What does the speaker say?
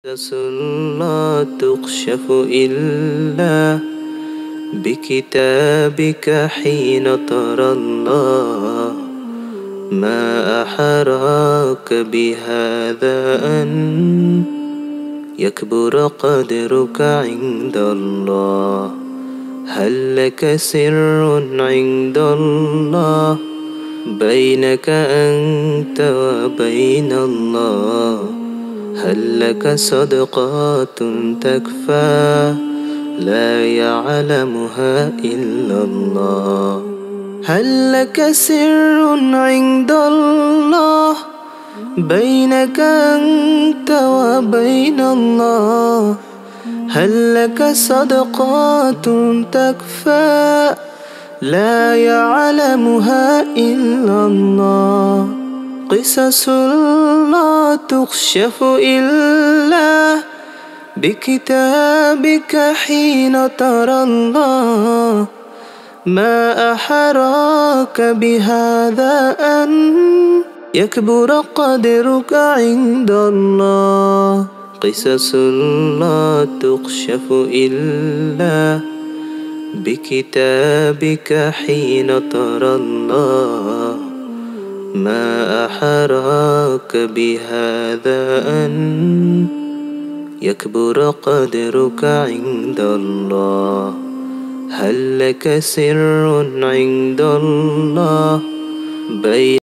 قصص لا تكشف إلا بكتابك حين ترى الله. ما أحراك بهذا أن يكبر قدرك عند الله. هل لك سر عند الله بينك أنت وبين الله؟ هل لك صدقات تكفى لا يعلمها إلا الله؟ هل لك سر عند الله بينك أنت وبين الله؟ هل لك صدقات تكفى لا يعلمها إلا الله؟ قصص لا تكشف إلا بكتابك حين ترى الله. ما أحراك بهذا أن يكبر قدرك عند الله. قصص لا تكشف إلا بكتابك حين ترى الله. ما أحراك بهذا أن يكبر قدرك عند الله. هل لك سر عند الله بين